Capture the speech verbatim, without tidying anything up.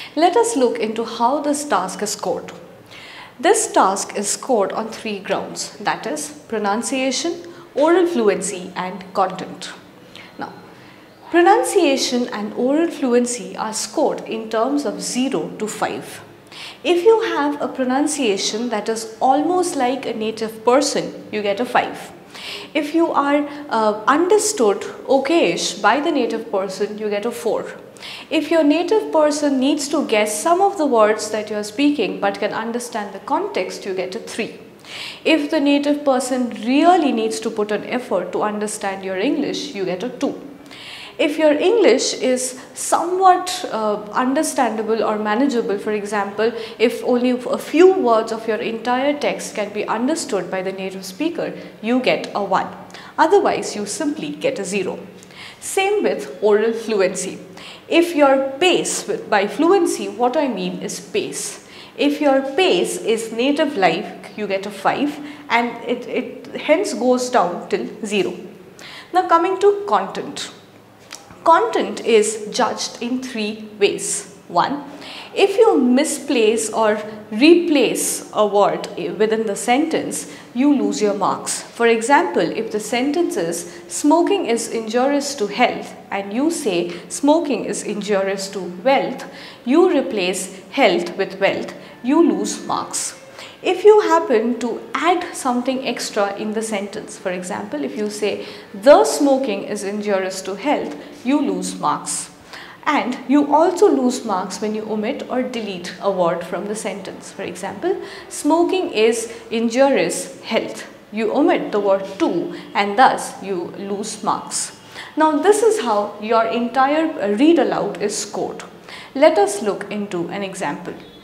Let us look into how this task is scored. This task is scored on three grounds, that is pronunciation, oral fluency and content. Now, pronunciation and oral fluency are scored in terms of zero to five. If you have a pronunciation that is almost like a native person, you get a five. If you are uh, understood okayish by the native person, you get a four. If your native person needs to guess some of the words that you are speaking but can understand the context, you get a three. If the native person really needs to put an effort to understand your English, you get a two. If your English is somewhat uh, understandable or manageable, for example, if only a few words of your entire text can be understood by the native speaker, you get a one. Otherwise, you simply get a zero. Same with oral fluency. If your pace, with, by fluency, what I mean is pace. If your pace is native like, you get a five and it, it hence goes down till zero. Now coming to content. Content is judged in three ways. One, if you misplace or replace a word within the sentence, you lose your marks. For example, if the sentence is smoking is injurious to health and you say smoking is injurious to wealth, you replace health with wealth, you lose marks. If you happen to add something extra in the sentence, for example, if you say the smoking is injurious to health, you lose marks. And you also lose marks when you omit or delete a word from the sentence. For example, smoking is injurious health. You omit the word to and thus you lose marks. Now this is how your entire read aloud is scored. Let us look into an example.